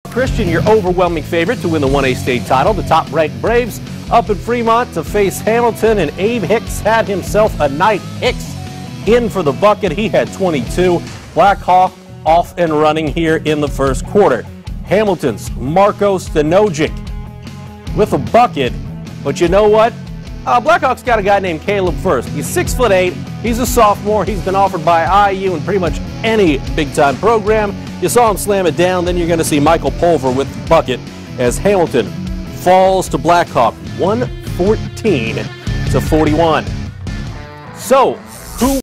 Christian, your overwhelming favorite to win the 1A state title. The top-ranked Braves up in Fremont to face Hamilton, and Abe Hicks had himself a night. Hicks in for the bucket. He had 22. Blackhawk off and running here in the first quarter. Hamilton's Marco Stanojic with a bucket, but you know what? Blackhawks got a guy named Caleb First. He's 6'8". He's a sophomore. He's been offered by IU and pretty much any big-time program. You saw him slam it down. Then you're going to see Michael Pulver with the bucket as Hamilton falls to Blackhawk 114 to 41. So